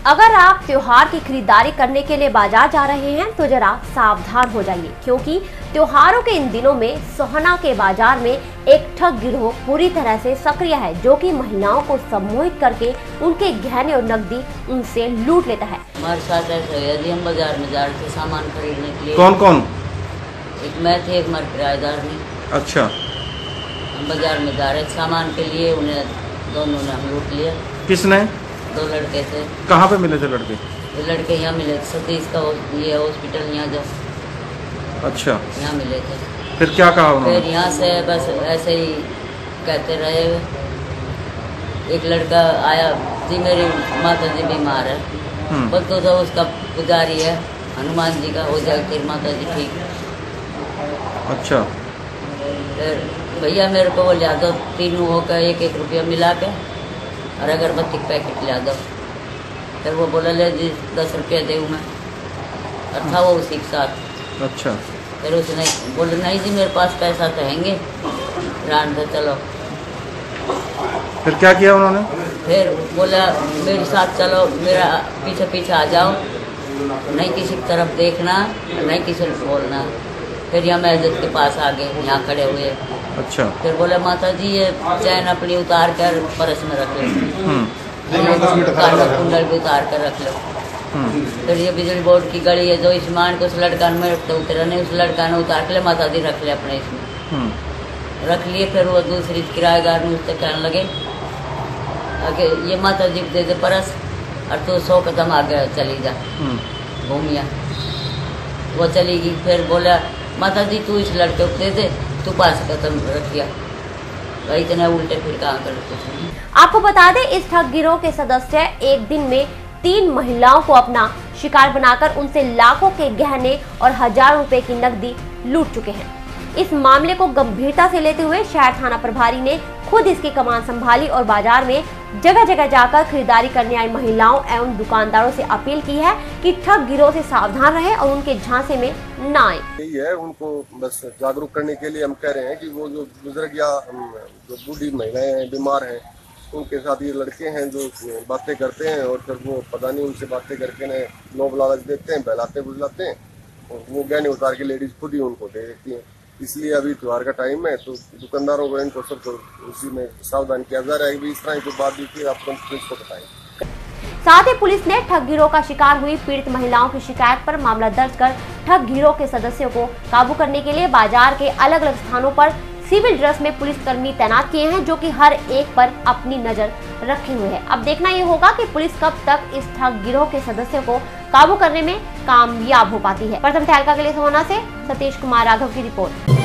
अगर आप त्योहार की खरीदारी करने के लिए बाजार जा रहे हैं तो जरा सावधान हो जाइए, क्योंकि त्योहारों के इन दिनों में सोहना के बाजार में एक ठग गिरोह पूरी तरह से सक्रिय है, जो कि महिलाओं को सम्मोहित करके उनके गहने और नकदी उनसे लूट लेता है। हमारे साथ ऐसा है, यदि हम बाजार में जा रहे थे सामान खरीदने के लिए। कौन कौन? एक मैं थे, एक हमारे किराएदार ने। अच्छा। हम बाजार में जा रहे थे सामान के लिए, उन्हें दोनों ने हम लूट लिया। किसने? दो लड़के थे। कहाँ पे मिले थे लड़के? ये लड़के यहाँ मिले, सतीश का ये हॉस्पिटल यहाँ जो। अच्छा। यहाँ मिले थे। फिर क्या कहा उन्होंने? फिर यहाँ से बस ऐसे ही कहते रहे। एक लड़का आया जी, मेरी माता जी बीमार है, बस तो उसका पुजारी है हनुमान जी का, हो जाए फिर माता जी ठीक। अच्छा। फिर भैया मेरे को वो लिया दो, तीनों होकर 1-1 रुपया मिला के और अगरबत्ती का पैकेट लिया दो। फिर वो बोला ले जी 10 रुपया दे मैं, और था वो उसी के साथ। अच्छा। फिर उसने बोला नहीं जी मेरे पास पैसा तो हैंगे, रान दो चलो। फिर क्या किया उन्होंने? फिर बोला मेरे साथ चलो, मेरा पीछे पीछे आ जाओ, नहीं किसी की तरफ देखना, नहीं किसी को बोलना। फिर यहाँ मैजिस्ट्रेट के पास आ गए, यहाँ खड़े हुए। अच्छा। फिर बोले माता जी ये चैन अपनी उतार कर पर्स में रख लो, कुंडल भी उतार कर रख लो। फिर ये बिजली बोर्ड की घड़ी है जो ईमान को उस लड़का में तो उतरा नहीं, उस लड़का ने उतार के माता जी रख ले अपने इसमें रख लिए। फिर वो दूसरी किराएदार ने उससे कहने लगे ये माता जी दे दे परस और तू 100 कदम आगे चली जा घूमिया। वो चली गई। फिर बोला माता जी तू इस लड़के को दे दे, तू 5 कदम रखिया। वही इतना उल्टे फिर कहाँ कर। आपको बता दें, इस ठग गिरोह के सदस्य एक दिन में 3 महिलाओं को अपना शिकार बनाकर उनसे लाखों के गहने और हजारों रुपए की नकदी लूट चुके हैं। इस मामले को गंभीरता से लेते हुए शहर थाना प्रभारी ने खुद इसकी कमान संभाली और बाजार में जगह जगह जाकर खरीदारी करने आई महिलाओं एवं दुकानदारों से अपील की है कि ठग गिरोह से सावधान रहे और उनके झांसे में न आए। यही है, उनको बस जागरूक करने के लिए हम कह रहे हैं कि वो जो बुजुर्ग या जो बूढ़ी महिलाएं हैं, बीमार हैं, उनके साथ ये लड़के हैं जो बातें करते हैं और फिर वो पता नहीं उनसे बातें करके ना लोभ लालच देते हैं, बहलाते बुझलाते हैं और वो गहने उतार के लेडीज खुद ही उनको दे देती हैं। इसलिए अभी त्योहार का टाइम है तो दुकानदारों को इनको सबको उसी में सावधान किया जा रहा है कि इस तरह की बात भी आप पुलिस को बताएं। साथ ही पुलिस ने ठग गिरोह का शिकार हुई पीड़ित महिलाओं की शिकायत पर मामला दर्ज कर ठग गिरोह के सदस्यों को काबू करने के लिए बाजार के अलग अलग स्थानों पर सिविल ड्रेस में पुलिसकर्मी तैनात किए हैं, जो कि हर एक पर अपनी नजर रखे हुए हैं। अब देखना ये होगा कि पुलिस कब तक इस ठग गिरोह के सदस्यों को काबू करने में कामयाब हो पाती है। प्रथम तहलका के लिए सोहना से सतीश कुमार राघव की रिपोर्ट।